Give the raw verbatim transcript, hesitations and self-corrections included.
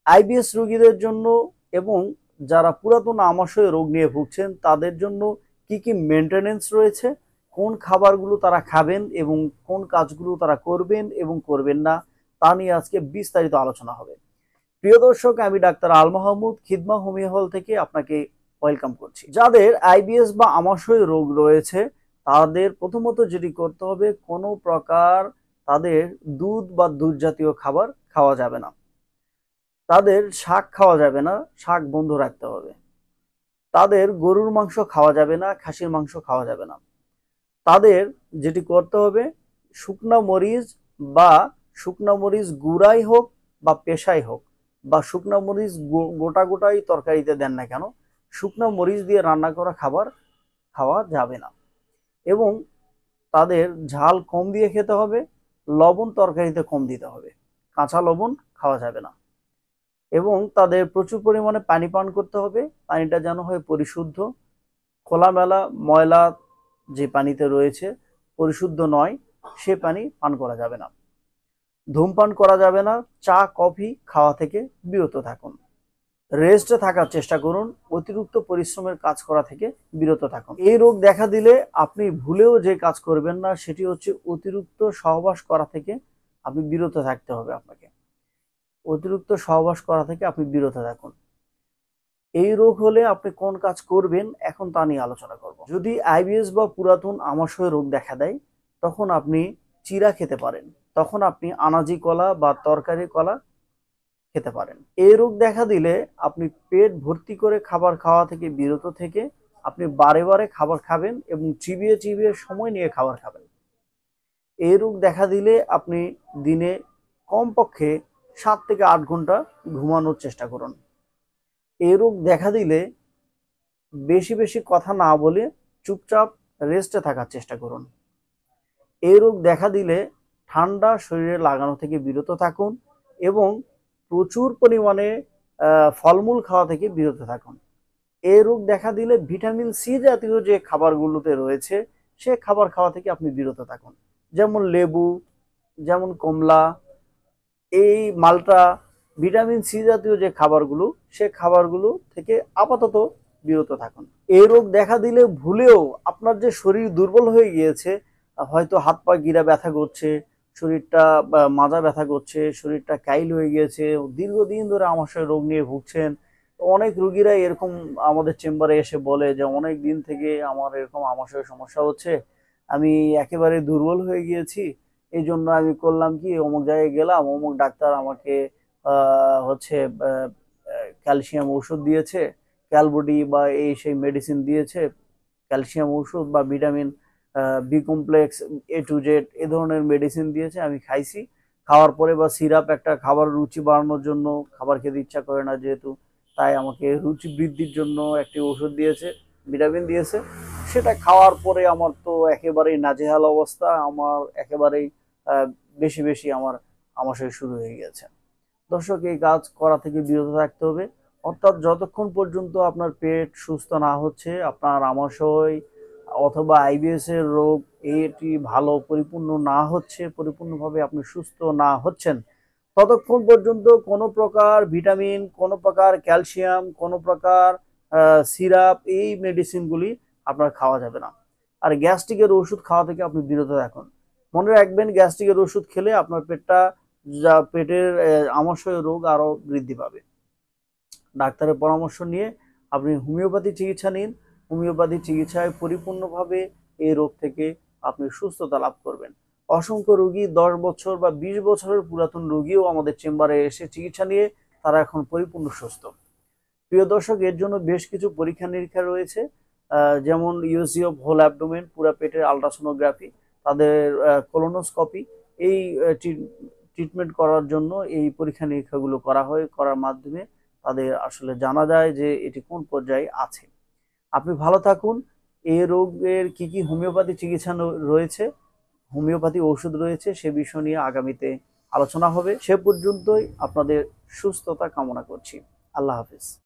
IBS রোগীদের জন্য এবং যারা পুরাতন আমাশয় রোগ নিয়ে ভুগছেন তাদের জন্য কি কি মেনটেনেন্স রয়েছে, কোন খাবারগুলো তারা খাবেন এবং কোন কাজগুলো তারা করবেন এবং করবেন না, তা নিয়ে আজকে বিস্তারিত আলোচনা হবে। প্রিয় দর্শক, আমি doctor Al Mahmud Khidma homeo hall থেকে আপনাকে ওয়েলকাম করছি। যাদের আইবিএস বা আমাশয় রোগ রয়েছে তাদের প্রথমত যেটি করতে হবে, কোনো প্রকার তাদের দুধ বা দুধ জাতীয় খাবার খাওয়া যাবে না। তাদের শাক খাওয়া যাবে না, শাক বন্ধ রাখতে হবে। তাদের গরুর মাংস খাওয়া যাবে না, খাসির মাংস খাওয়া যাবে না। তাদের যেটি করতে হবে, শুকনা মরিচ বা শুকনা মরিচ গুঁড়াই হোক বা পেশাই হোক বা শুকনা মরিচ গোটা গোটাই তরকারিতে দেন না কেন, শুকনা মরিচ দিয়ে রান্না করা খাবার খাওয়া যাবে না। এবং তাদের ঝাল কম দিয়ে খেতে হবে, লবণ তরকারিতে কম দিতে হবে, কাঁচা লবণ খাওয়া যাবে না। এবং তাদের প্রচুর পরিমাণে পানি পান করতে হবে, পানিটা যেন হয় পরিশুদ্ধ। খোলামেলা ময়লা যে পানিতে রয়েছে পরিশুদ্ধ নয়, সে পানি পান করা যাবে না। ধূমপান করা যাবে না, চা কফি খাওয়া থেকে বিরত থাকুন। রেস্টে থাকার চেষ্টা করুন, অতিরিক্ত পরিশ্রমের কাজ করা থেকে বিরত থাকুন। এই রোগ দেখা দিলে আপনি ভুলেও যে কাজ করবেন না, সেটি হচ্ছে অতিরিক্ত সহবাস করা থেকে আপনি বিরত থাকতে হবে। আপনাকে অতিরিক্ত সহবাস করা থেকে আপনি বিরত থাকুন। এই রোগ হলে আপনি কোন কাজ করবেন এখন তা নিয়ে আলোচনা করব। যদি আইবিএস বা পুরাতন আমাশয় রোগ দেখা দেয় তখন আপনি চিরা খেতে পারেন, তখন আপনি আনাজি কলা বা তরকারি কলা খেতে পারেন। এই রোগ দেখা দিলে আপনি পেট ভর্তি করে খাবার খাওয়া থেকে বিরত থেকে আপনি বারে বারে খাবার খাবেন এবং চিবিয়ে চিবিয়ে সময় নিয়ে খাবার খাবেন। এই রোগ দেখা দিলে আপনি দিনে কমপক্ষে সাত থেকে আট ঘন্টা ঘুমানোর চেষ্টা করুন। এই রোগ দেখা দিলে বেশি বেশি কথা না বলে চুপচাপ রেস্টে থাকার চেষ্টা করুন। এই রোগ দেখা দিলে ঠান্ডা শরীরে লাগানো থেকে বিরত থাকুন এবং প্রচুর পরিমাণে ফলমূল খাওয়া থেকে বিরত থাকুন। এই রোগ দেখা দিলে ভিটামিন সি জাতীয় যে খাবারগুলোতে রয়েছে সে খাবার খাওয়া থেকে আপনি বিরত থাকুন, যেমন লেবু, যেমন কমলা, এই মালটা, ভিটামিন সি জাতীয় যে খাবারগুলো সে খাবারগুলো থেকে আপাতত বিরত থাকুন। এই রোগ দেখা দিলে ভুলেও আপনার যে শরীর দুর্বল হয়ে গিয়েছে, হয়তো হাত পা গিরা ব্যথা করছে, শরীরটা মাজা ব্যথা করছে, শরীরটা কাইল হয়ে গিয়েছে, দীর্ঘদিন ধরে আমাশয় রোগ নিয়ে ভুগছেন। অনেক রোগীরা এরকম আমাদের চেম্বারে এসে বলে যে অনেক দিন থেকে আমার এরকম আমাশয় সমস্যা হচ্ছে, আমি একেবারে দুর্বল হয়ে গিয়েছি। এই জন্য আমি করলাম কি, অমুক জায়গায় গেলাম, অমুক ডাক্তার আমাকে আহ হচ্ছে ক্যালসিয়াম ওষুধ দিয়েছে, ক্যালবডি বা এই সেই মেডিসিন দিয়েছে, ক্যালসিয়াম ওষুধ বা vitamin B complex A to Z এ ধরনের মেডিসিন দিয়েছে, আমি খাইছি। খাওয়ার পরে বা সিরাপ একটা খাবার রুচি বাড়ানোর জন্য, খাবার খেতে ইচ্ছা করে না যেহেতু, তাই আমাকে রুচি বৃদ্ধির জন্য একটি ওষুধ দিয়েছে, ভিটামিন দিয়েছে। সেটা খাওয়ার পরে আমার তো একেবারেই নাজেহাল অবস্থা, আমার একেবারেই বেশি বেশি আমার আমাশয় শুরু হয়ে গেছে। দর্শক, এই কাজ করা থেকে বিরত থাকতে হবে। অর্থাৎ যতক্ষণ পর্যন্ত আপনার পেট সুস্থ না হচ্ছে, আপনার আমাশয় অথবা আইবিএস এর রোগ এটি ভালো পরিপূর্ণ না হচ্ছে, পরিপূর্ণভাবে আপনি সুস্থ না হচ্ছেন, ততক্ষণ পর্যন্ত কোনো প্রকার ভিটামিন, কোনো প্রকার ক্যালসিয়াম, কোনো প্রকার সিরাপ, এই মেডিসিনগুলি আপনার খাওয়া যাবে না। আর গ্যাস্ট্রিকের ওষুধ খাওয়া থেকে আপনি বিরত রাখুন। মনে রাখবেন, গ্যাস্ট্রিকের ওষুধ খেলে আপনার পেটটা, যা পেটের আমাশয় রোগ আরো বৃদ্ধি পাবে। ডাক্তারের পরামর্শ নিয়ে আপনি হোমিওপ্যাথি চিকিৎসা নিন। হোমিওপ্যাথি চিকিৎসায় পরিপূর্ণভাবে এই রোগ থেকে আপনি সুস্থতা লাভ করবেন। অসংখ্য রোগী, দশ বছর বা বিশ বছরের পুরাতন রোগীও আমাদের চেম্বারে এসে চিকিৎসা নিয়ে তারা এখন পরিপূর্ণ সুস্থ। প্রিয় দর্শক, এর জন্য বেশ কিছু পরীক্ষা নিরীক্ষা রয়েছে, যেমন ইউএসজি অফ হোল অ্যাবডোমেন, পুরা পেটের আলট্রাসোনোগ্রাফি, তাদের কোলোনোস্কোপি। এই ট্রিটমেন্ট করার জন্য এই পরীক্ষা নিরীক্ষাগুলো করা হয়, করার মাধ্যমে তাদের আসলে জানা যায় যে এটি কোন পর্যায়ে আছে। আপনি ভালো থাকুন। এই রোগের কি কি হোমিওপ্যাথি চিকিৎসা রয়েছে, হোমিওপ্যাথি ওষুধ রয়েছে, সে বিষয় নিয়ে আগামীতে আলোচনা হবে। সে পর্যন্তই আপনাদের সুস্থতা কামনা করছি। আল্লাহ হাফিজ।